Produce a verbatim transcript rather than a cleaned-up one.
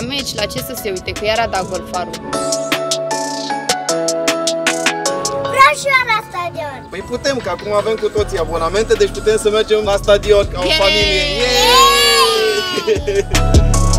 meci, la ce să se uite, că iar a dat gol Farul. Vreau și eu la stadion. Păi putem, că acum avem cu toții abonamente, deci putem să mergem la stadion ca o familie. Yeah!